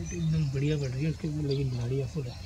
एकदम बढ़िया बढ़ रही है उसके, लेकिन बढ़िया फुल है।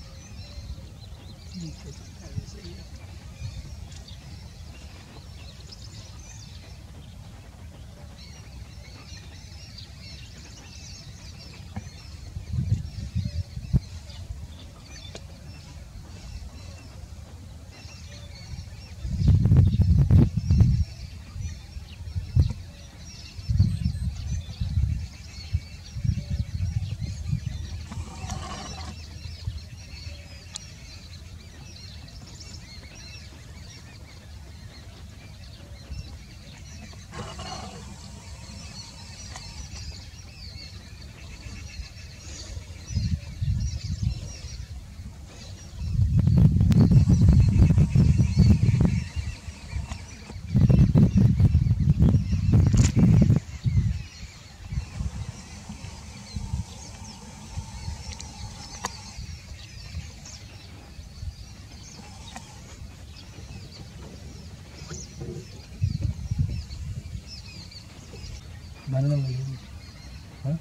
बनना मुझे हाँ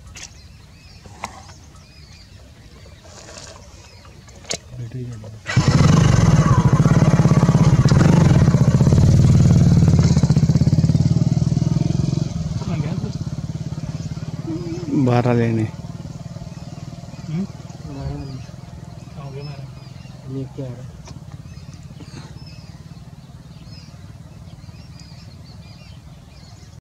बैटरी का 12 लेने क्या हो गया मेरा? ये क्या है?